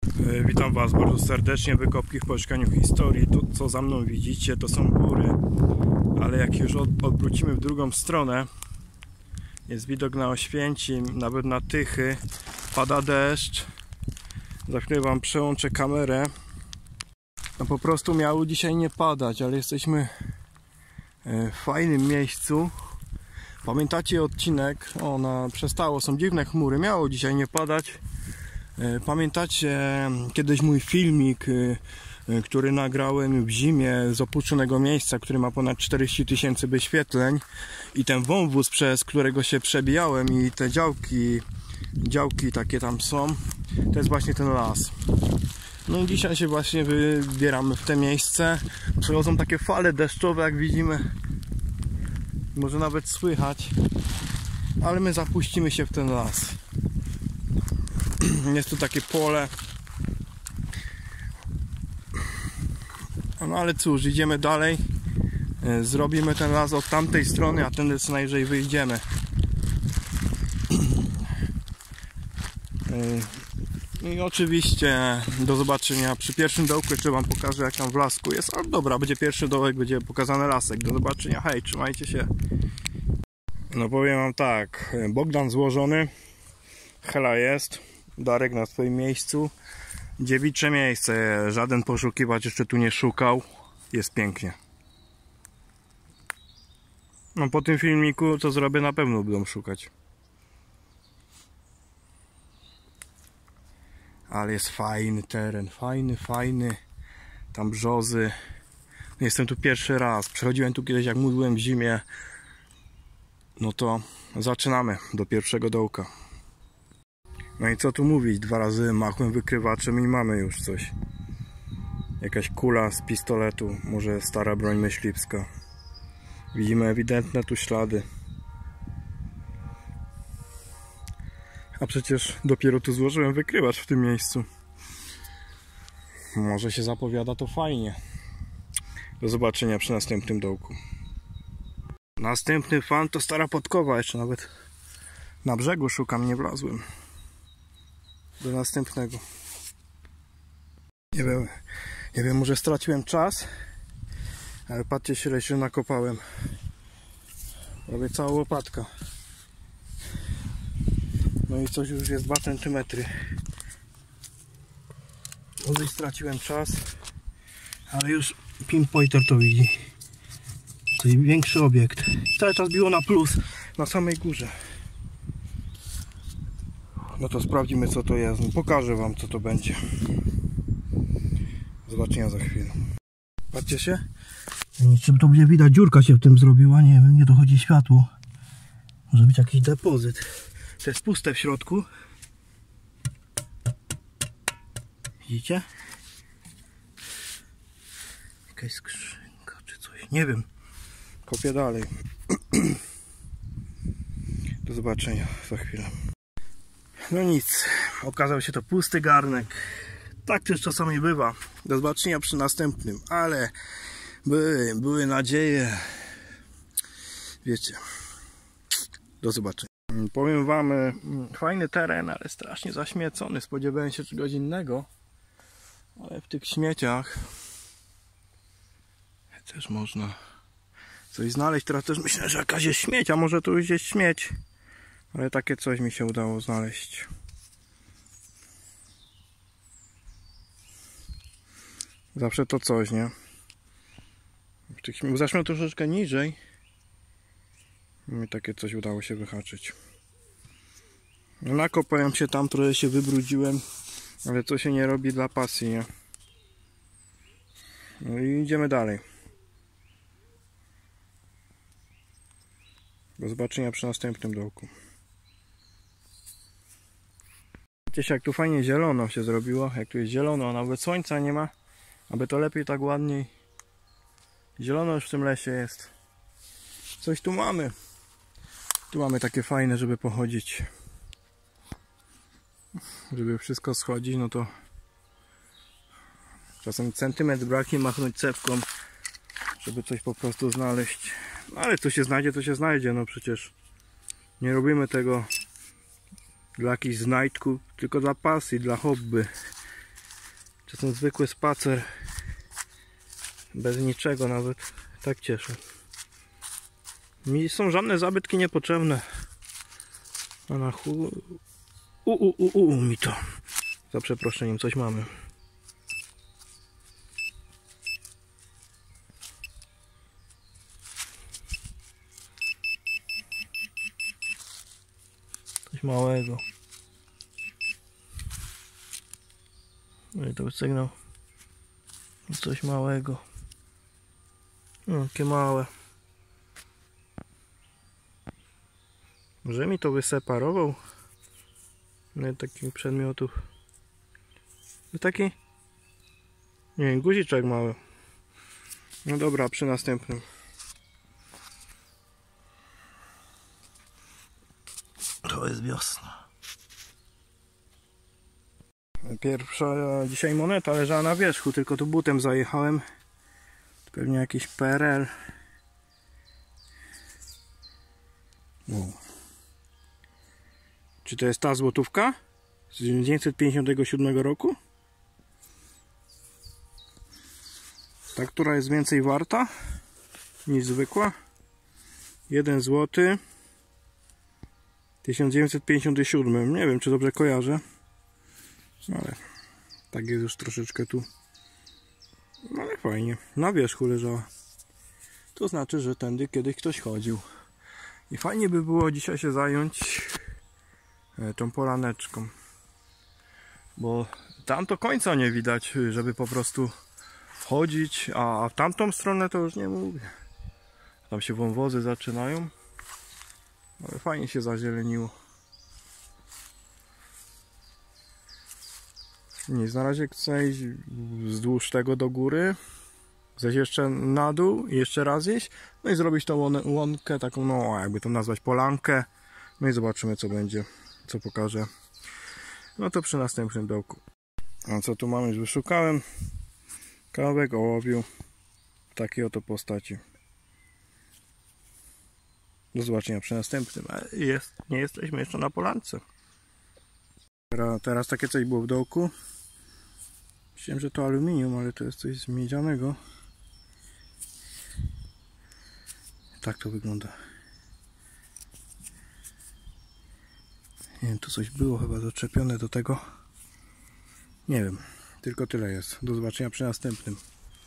Witam Was bardzo serdecznie w Wykopki w Poszukaniu Historii. To, co za mną widzicie, to są góry, ale jak już odwrócimy w drugą stronę, jest widok na Oświęcim, nawet na Tychy, pada deszcz. Za chwilę Wam przełączę kamerę. No po prostu miało dzisiaj nie padać, ale jesteśmy w fajnym miejscu. Pamiętacie odcinek? Przestało, są dziwne chmury, miało dzisiaj nie padać. Pamiętacie kiedyś mój filmik, który nagrałem w zimie z opuszczonego miejsca, który ma ponad 40 000 wyświetleń, i ten wąwóz, przez którego się przebijałem, i te działki takie tam są, to jest właśnie ten las. No i dzisiaj się właśnie wybieramy w te miejsce. Przechodzą takie fale deszczowe, jak widzimy, może nawet słychać, ale my zapuścimy się w ten las. Jest tu takie pole. No ale cóż, idziemy dalej. Zrobimy ten las od tamtej strony, a tędy co najwyżej wyjdziemy. I oczywiście do zobaczenia przy pierwszym dołku. Jeszcze Wam pokażę, jak tam w lasku jest. Ale dobra, będzie pierwszy dołek, będzie pokazany lasek. Do zobaczenia, hej, trzymajcie się. No powiem Wam tak, Bogdan złożony, Hela jest, Darek na swoim miejscu. Dziewicze miejsce, żaden poszukiwacz jeszcze tu nie szukał. Jest pięknie. No po tym filmiku, co zrobię, na pewno będą szukać. Ale jest fajny teren, fajny. Tam brzozy. Jestem tu pierwszy raz. Przechodziłem tu kiedyś, jak byłem w zimie. No to zaczynamy do pierwszego dołka. No i co tu mówić, 2 razy machłem wykrywaczem i mamy już coś. Jakaś kula z pistoletu, może stara broń myśliwska. Widzimy ewidentne tu ślady. A przecież dopiero tu złożyłem wykrywacz w tym miejscu. Może się zapowiada to fajnie. Do zobaczenia przy następnym dołku. Następny fan to stara podkowa, jeszcze nawet na brzegu szukam, nie wlazłem. Do następnego. Nie wiem, może straciłem czas, ale patrzcie się, ile się nakopałem. Prawie cała łopatka. No i coś już jest 2 cm. Może straciłem czas, ale już pinpointer to widzi. Czyli większy obiekt. Cały czas biło na plus na samej górze. No to sprawdzimy, co to jest. Pokażę Wam, co to będzie. Zobaczenia za chwilę. Patrzcie się. Czym to będzie widać, dziurka się w tym zrobiła. Nie wiem, nie dochodzi światło. Może być jakiś depozyt. To jest puste w środku. Widzicie? Jakaś skrzynka czy coś. Nie wiem. Kopię dalej. Do zobaczenia za chwilę. No nic. Okazał się to pusty garnek. Tak też czasami bywa. Do zobaczenia przy następnym. Ale były nadzieje. Wiecie. Do zobaczenia. Powiem Wam, fajny teren, ale strasznie zaśmiecony. Spodziewałem się czegoś innego. Ale w tych śmieciach też można coś znaleźć. Teraz też myślę, że jakaś jest śmieć, a może tu już jest śmieć. Ale takie coś mi się udało znaleźć. Zawsze to coś, nie? Zacznę troszeczkę niżej. Mi takie coś udało się wyhaczyć. Nakopałem się tam, trochę się wybrudziłem, ale to się nie robi dla pasji, nie? No i idziemy dalej. Do zobaczenia przy następnym dołku. Widzicie, jak tu fajnie zielono się zrobiło. Jak tu jest zielono, nawet słońca nie ma, aby to lepiej, tak ładniej. Zielono już w tym lesie jest. Coś tu mamy. Tu mamy takie fajne, żeby pochodzić. Żeby wszystko schodzić, no to czasem centymetr braknie, machnąć cewką, żeby coś po prostu znaleźć. No ale co się znajdzie, to się znajdzie. No przecież nie robimy tego dla jakichś znajdków, tylko dla pasji, dla hobby. To ten zwykły spacer. Bez niczego nawet. Tak cieszę. Mi są żadne zabytki niepotrzebne. A na mi to. Za przeproszeniem coś mamy. Coś małego. No i to jest sygnał. Coś małego. No, jakie małe. Może mi to wyseparował? No takich przedmiotów. Taki? Nie wiem, guziczek mały. No dobra, przy następnym. To jest wiosna. Pierwsza dzisiaj moneta leżała na wierzchu, tylko tu butem zajechałem. Pewnie jakiś PRL. Wow. Czy to jest ta złotówka z 1957 roku? Ta, która jest więcej warta niż zwykła? 1 zł 1957. Nie wiem, czy dobrze kojarzę, ale tak jest już troszeczkę tu. No ale fajnie, na wierzchu leżała. To znaczy, że tędy kiedyś ktoś chodził. I fajnie by było dzisiaj się zająć tą polaneczką. Bo tam to końca nie widać, żeby po prostu chodzić, a w tamtą stronę to już nie mówię. Tam się wąwozy zaczynają. Ale fajnie się zazieleniło. Nic, na razie chcę iść wzdłuż tego do góry, zejść jeszcze na dół i jeszcze raz iść, no i zrobić tą łąkę, taką, no jakby to nazwać, polankę, no i zobaczymy co będzie, co pokażę. No to przy następnym dołku. A co tu mamy? Już wyszukałem kawałek ołowiu w takiej oto postaci. Do zobaczenia przy następnym. Nie jesteśmy jeszcze na polance. Teraz takie coś było w dołku. Myślałem, że to aluminium, ale to jest coś z miedzianego. Tak to wygląda. Nie wiem, tu coś było chyba doczepione do tego. Nie wiem, tylko tyle jest. Do zobaczenia przy następnym.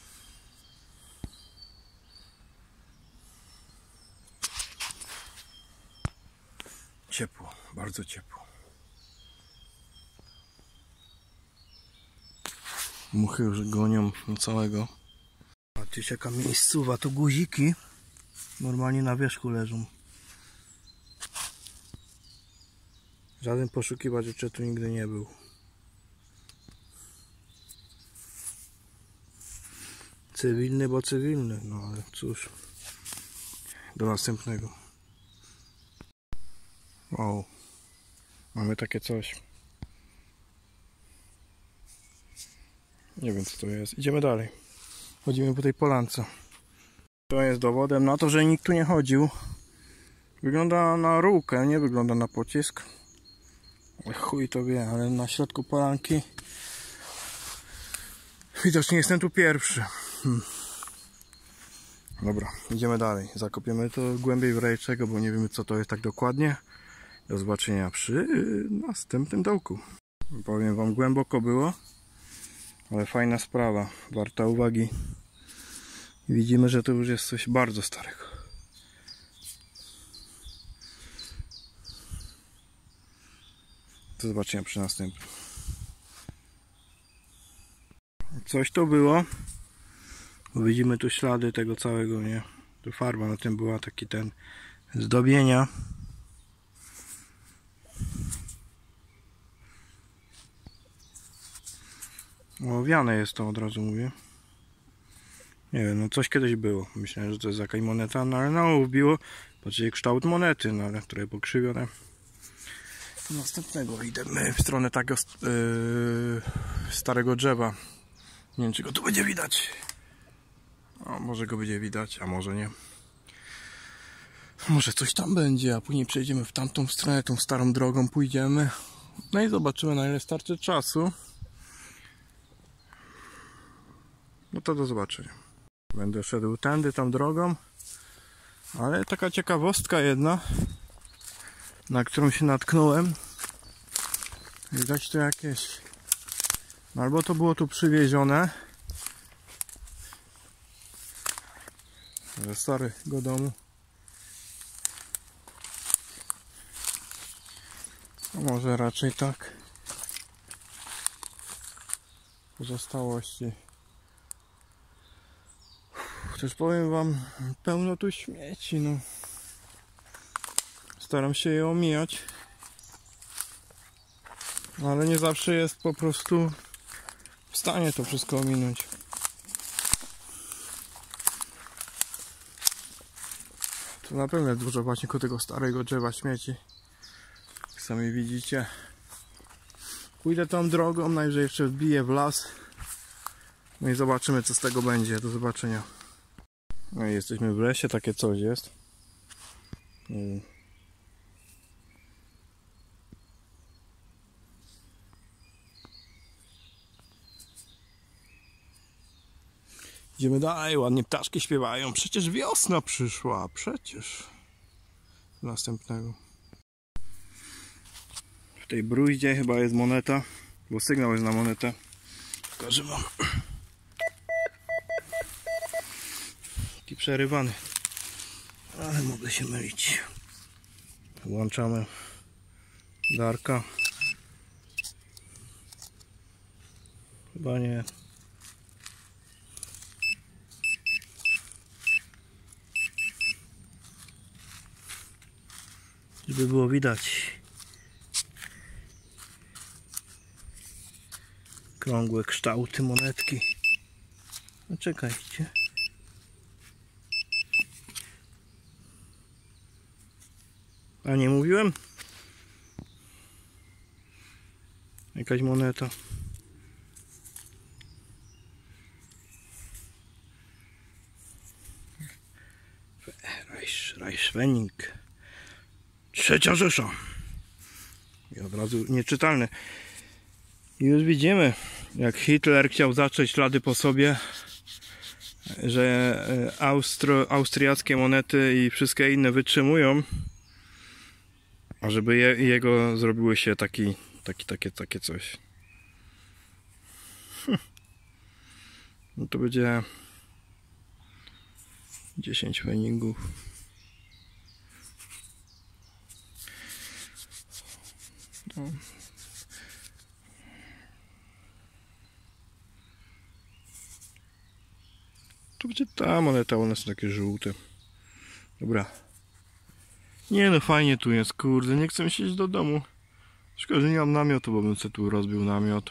Ciepło, bardzo ciepło. Muchy już gonią całego. Patrzcie, jaka miejscowa, to guziki normalnie na wierzchu leżą. Żaden poszukiwacz jeszcze tu nigdy nie był. Cywilny, bo cywilny, no ale cóż. Do następnego. Wow. Mamy takie coś. Nie wiem co to jest. Idziemy dalej. Chodzimy po tej polance. To jest dowodem na to, że nikt tu nie chodził. Wygląda na rurkę, nie wygląda na pocisk. Chuj to wie, ale na środku polanki widocznie jestem tu pierwszy. Dobra, idziemy dalej. Zakopiemy to głębiej w rejczego, bo nie wiemy co to jest tak dokładnie. Do zobaczenia przy następnym dołku. Powiem wam, głęboko było, ale fajna sprawa, warta uwagi. Widzimy, że to już jest coś bardzo starego. Do zobaczenia przy następnym. Coś to było. Widzimy tu ślady tego całego, nie? Tu farba na tym była, taki ten zdobienia. Ołowiane jest to, od razu mówię. Nie wiem, no coś kiedyś było. Myślałem, że to jest jakaś moneta, no ale no wbiło. Patrzcie, kształt monety, no ale trochę pokrzywione. Następnego idziemy w stronę takiego starego drzewa. Nie wiem, czy go tu będzie widać. A może go będzie widać, a może nie. Może coś tam będzie, a później przejdziemy w tamtą stronę, tą starą drogą pójdziemy. No i zobaczymy, na ile starczy czasu. to do zobaczenia. Będę szedł tędy, tą drogą. Ale taka ciekawostka jedna, na którą się natknąłem. Widać tu jakieś... Albo to było tu przywiezione ze starego domu. A może raczej tak. Pozostałości. Też powiem wam, pełno tu śmieci, no. Staram się je omijać. Ale nie zawsze jest po prostu w stanie to wszystko ominąć. Tu na pewno jest dużo właśnie koło tego starego drzewa śmieci. Jak sami widzicie. Pójdę tą drogą, najwyżej jeszcze wbiję w las. No i zobaczymy, co z tego będzie. Do zobaczenia. No i jesteśmy w lesie, takie coś jest. Idziemy dalej, ładnie ptaszki śpiewają. Przecież wiosna przyszła, przecież. Następnego. W tej bruździe chyba jest moneta, bo sygnał jest na monetę. Pokażę wam. Taki przerywany. Ale mogę się mylić. Włączamy Darka. Chyba nie. Żeby było widać krągłe kształty monetki. No czekajcie. A nie mówiłem? Jakaś moneta. Reichswenig. Trzecia Rzesza. I od razu nieczytalne. I już widzimy, jak Hitler chciał zacząć ślady po sobie, że austriackie monety i wszystkie inne wytrzymują, a żeby jego zrobiły się takie coś. No to będzie 10 feningów. No. Tu gdzie ta moneta, one są takie żółte. Dobra. Nie no, fajnie tu jest, kurde, nie chcę mi się iść do domu. Szkoda, że nie mam namiotu, bo bym sobie tu rozbił namiot.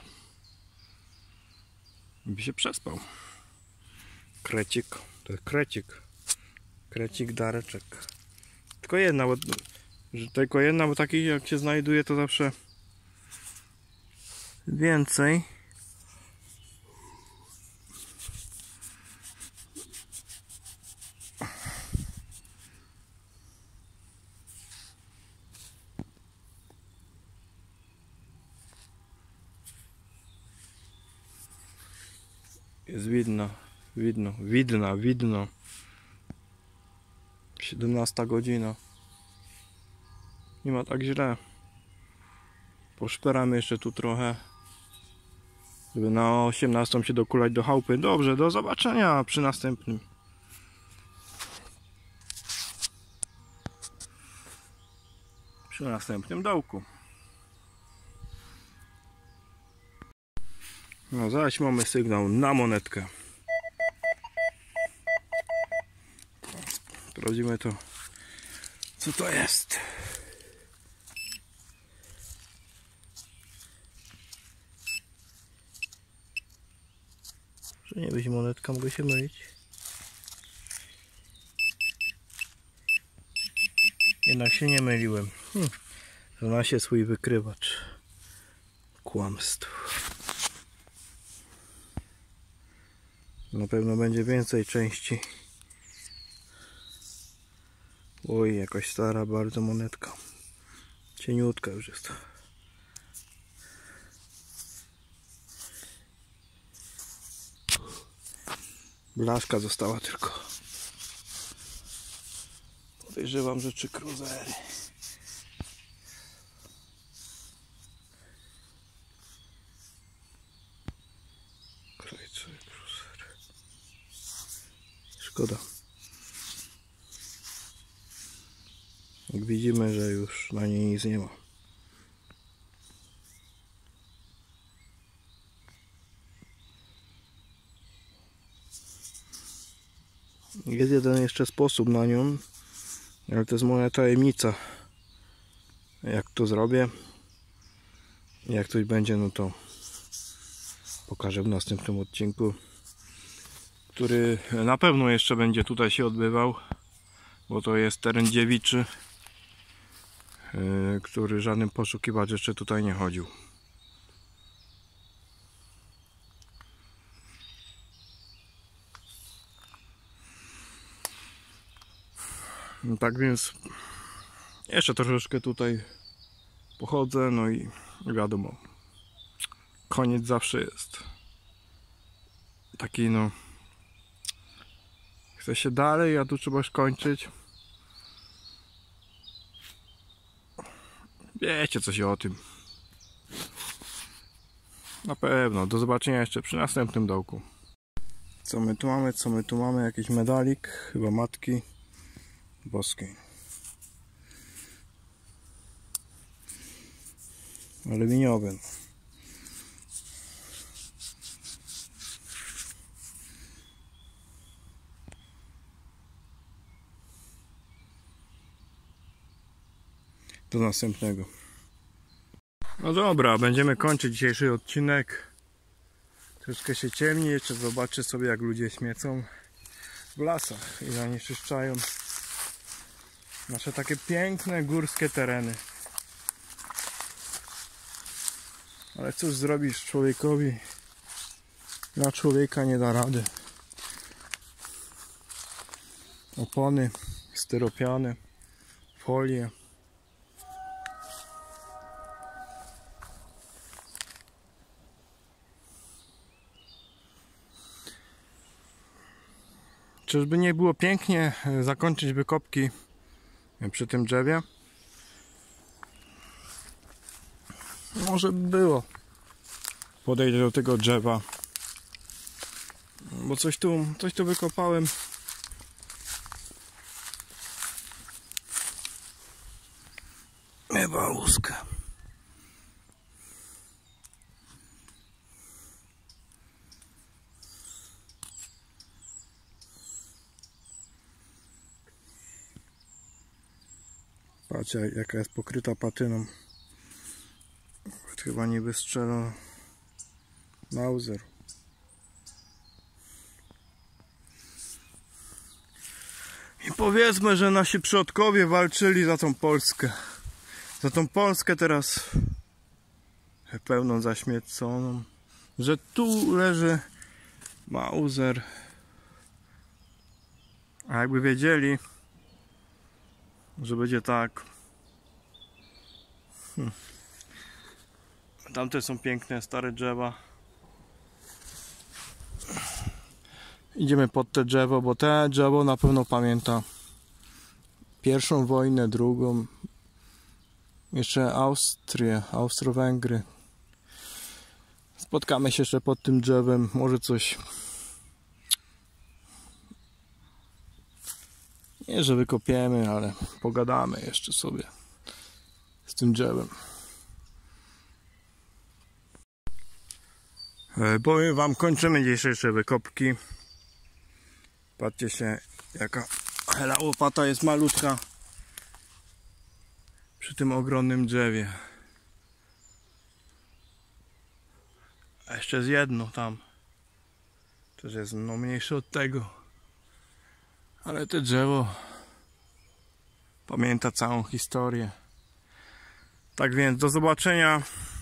I by się przespał. Krecik, to jest krecik. Krecik, dareczek. Tylko jedna, bo takich jak się znajduje, to zawsze więcej. Jest widno. 17 godzina. Nie ma tak źle. Poszperamy jeszcze tu trochę, żeby na 18 się dokulać do chałupy. Dobrze, do zobaczenia przy następnym. Przy następnym dołku. No zaś mamy sygnał na monetkę. Sprawdzimy to, co to jest. Że nie być monetka, mogę się mylić. Jednak się nie myliłem. Zna się swój wykrywacz kłamstw. Na pewno będzie więcej części. Oj, jakaś stara bardzo monetka. Cieniutka już jest. Blaszka została tylko. Podejrzewam, że 3 cruisery. Krajcowy cruiser. Szkoda. Jak widzimy, że już na niej nic nie ma. Jest jeden jeszcze sposób na nią, ale to jest moja tajemnica. Jak to zrobię, jak coś będzie, no to pokażę w następnym odcinku, który na pewno jeszcze będzie tutaj się odbywał, bo to jest teren dziewiczy, który żaden poszukiwacz jeszcze tutaj nie chodził. No tak więc jeszcze troszeczkę tutaj pochodzę, no i wiadomo, koniec zawsze jest taki, no chce się dalej, a tu trzeba skończyć. Wiecie coś o tym. Na pewno. Do zobaczenia jeszcze przy następnym dołku. Co my tu mamy? Co my tu mamy? Jakiś medalik, chyba Matki Boskiej. Aluminiowy. Do następnego. No dobra, będziemy kończyć dzisiejszy odcinek. Troszkę się ciemni, jeszcze zobaczę sobie, jak ludzie śmiecą w lasach i zanieczyszczają nasze takie piękne górskie tereny. Ale cóż zrobisz człowiekowi? Na człowieka nie da rady. Opony, styropiany, folie. Czyżby nie było pięknie zakończyć wykopki przy tym drzewie? Może by było. Podejdę do tego drzewa, bo coś tu wykopałem. Chyba łuskę. Patrzcie, jaka jest pokryta patyną. Chyba nie wystrzela Mauser. I powiedzmy, że nasi przodkowie walczyli za tą Polskę. Za tą Polskę teraz pełną zaśmieconą. Że tu leży Mauser. A jakby wiedzieli, że będzie tak. Tamte są piękne, stare drzewa. Idziemy pod te drzewo, bo te drzewo na pewno pamięta pierwszą wojnę, drugą. Jeszcze Austrię, Austro-Węgry. Spotkamy się jeszcze pod tym drzewem. Może coś... Nie, że wykopiemy, ale pogadamy jeszcze sobie z tym drzewem. Powiem wam, kończymy dzisiejsze wykopki. Patrzcie się, jaka hela łopata jest malutka przy tym ogromnym drzewie. A jeszcze jest jedno tam. Też jest no mniejsze od tego. Ale to drzewo pamięta całą historię. Tak więc do zobaczenia.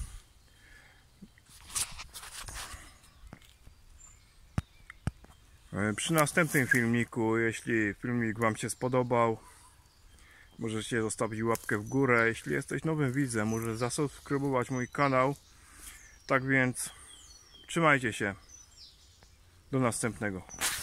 Przy następnym filmiku. Jeśli filmik wam się spodobał, możecie zostawić łapkę w górę. Jeśli jesteś nowym widzem, możesz zasubskrybować mój kanał. Tak więc trzymajcie się. Do następnego.